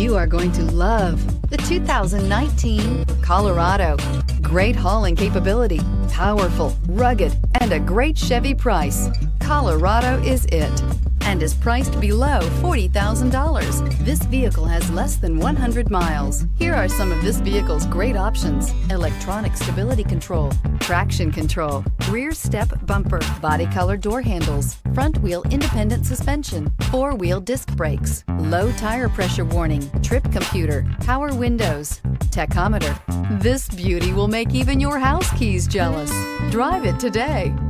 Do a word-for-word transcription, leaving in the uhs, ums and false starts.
You are going to love the two thousand nineteen Colorado. Great hauling capability, powerful, rugged, and a great Chevy price. Colorado is it, and is priced below forty thousand dollars. This vehicle has less than one hundred miles. Here are some of this vehicle's great options: electronic stability control, traction control, rear step bumper, body color door handles, front wheel independent suspension, four-wheel disc brakes, low tire pressure warning, trip computer, power windows, tachometer. This beauty will make even your house keys jealous. Drive it today.